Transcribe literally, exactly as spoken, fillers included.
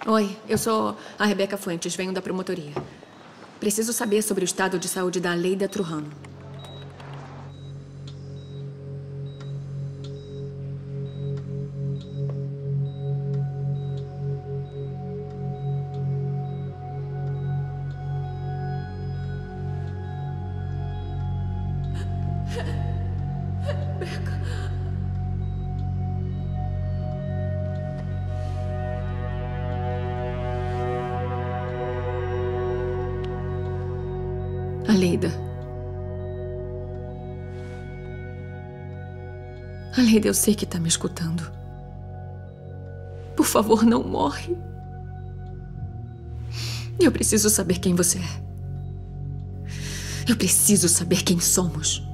Oi, eu sou a Rebeca Fuentes, venho da promotoria. Preciso saber sobre o estado de saúde da Aleida Trujano. Rebeca. Aleida. Aleida, eu sei que tá me escutando. Por favor, não morre. Eu preciso saber quem você é. Eu preciso saber quem somos.